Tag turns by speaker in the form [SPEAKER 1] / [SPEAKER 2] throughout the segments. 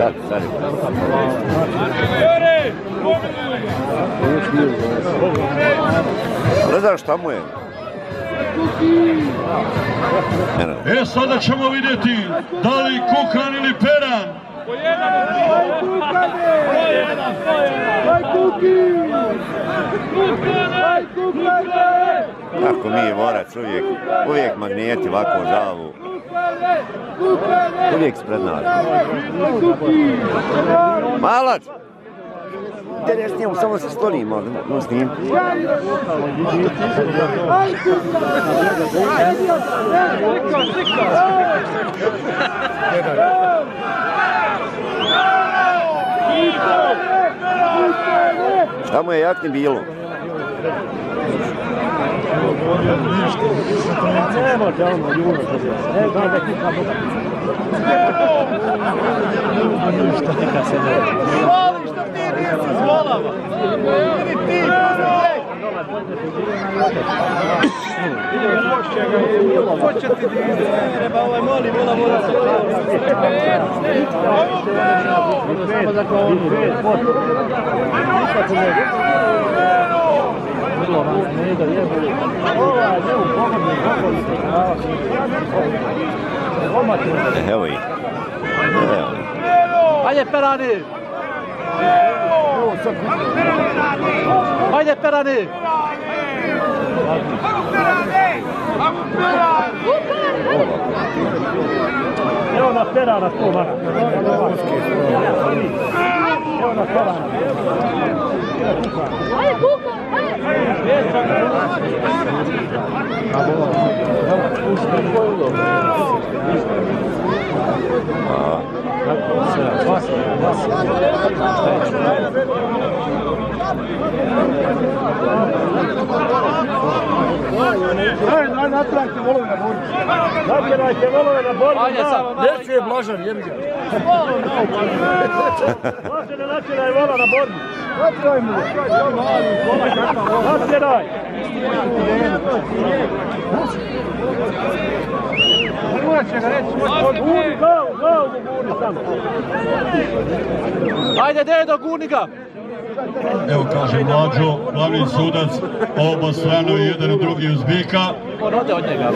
[SPEAKER 1] Sad. Ne znam šta mu je.
[SPEAKER 2] E, sada ćemo vidjeti da li Kukan ili Peran.
[SPEAKER 1] Tako mi je Morac, uvijek magneti ovako u žavu. Uvijek spred nas. Malac! Ja s njemu samo se storim, no s njim. Šta mu je jakni bilo? Evo ih.
[SPEAKER 3] Ajde Perani! Ajde Perani! Evo na Perana to mara. Evo na Perana. Ajde Kuka!
[SPEAKER 4] Natrajte volove na borbi. Natjerajte volove na borbi. Neću je Blažan, jebi ga. Blažan ne natjeraj vola na borbi. Natjeraj mu. Natjeraj. Guni, glavu guni samo.
[SPEAKER 3] Ajde Dedo, guni ga.
[SPEAKER 2] Evo kaže Mlađo, glavni sudac, oba strane jedan i drugi uz bika.
[SPEAKER 3] Ode od njega.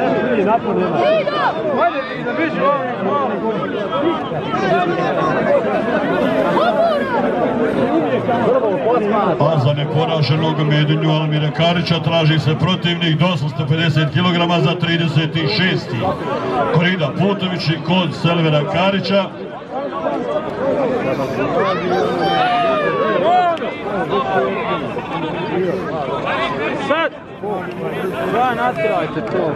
[SPEAKER 2] A za neporaženog Medinju Almira Karića traži se protivnik do 850 kg za 36. Korida Putović i kod Selvera Karića.
[SPEAKER 3] Sad! Da, natrajte to.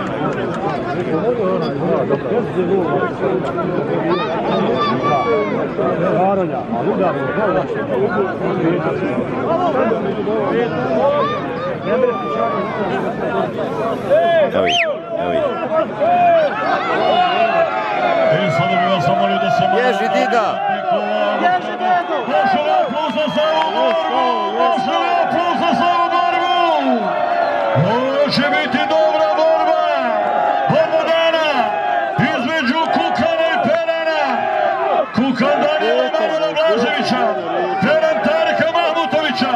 [SPEAKER 4] Varonja, ali udarno, kao vaše.
[SPEAKER 1] Evo ih.
[SPEAKER 2] E, sada bi vas zamolio da se...
[SPEAKER 1] Bježi, Dida!
[SPEAKER 3] Bježi, Dedo!
[SPEAKER 2] Može li aplauza za ovu borbu? Može li aplauza za ovu borbu? Ovo će biti dobra borba! Borba dana između Kukana i Perana! Kukan Danijela Emanuela Blaževića! Peran Tarika Mahmutovića!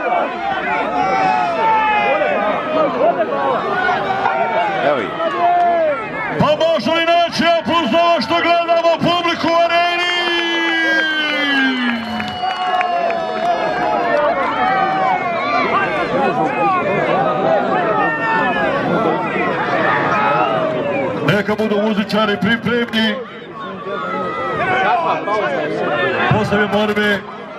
[SPEAKER 1] Evo ih.
[SPEAKER 2] Pa može li naći aplauz za ovo što gledamo publiku u areni? Neka budu muzičari pripremni. Poslije borbe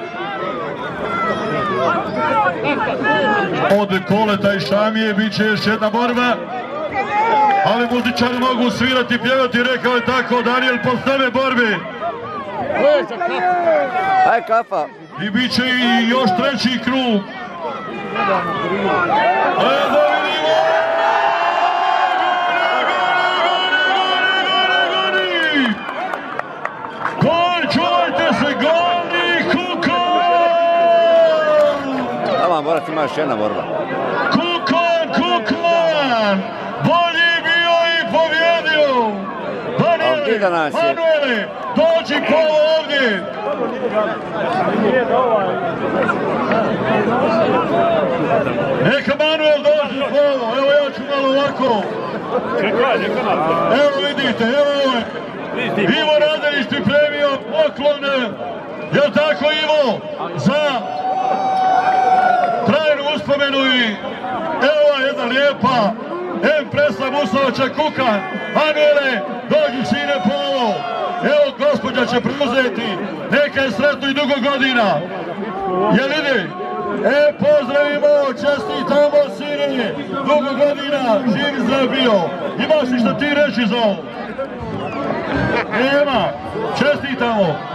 [SPEAKER 2] od Koleta i Šamije bit će još jedna borba. Ali muzičari mogu svirati i pjevati, rekao je tako Danijel postave borbe.
[SPEAKER 1] Aj kafa.
[SPEAKER 2] I bit će i još treći krug. Evo vidimo! Čuvajte se, goni Kukan!
[SPEAKER 1] Tamo morat ima još jedna borba.
[SPEAKER 2] Kukan! Bolji bio i pobjedio! Manuele, dođi Pavo ovdje! nije. Neka Manuel dođe slovo, evo ja ću malo ovako. Evo vidite, evo je. Ivo Radanić pripremio poklone, jel tako Ivo, za trajnu uspomenu i evo jedna lijepa Presla Musovača Kukan. Manuele, dođi sine po ovo. Evo gospođa će preuzeti, neka je sretno i dugo godina. Jel ide? Pozdravimo, čestitamo sine, dugo godina, živi zdrav bio. Imaš li šta ti reći za ovo? Nema, čestitamo.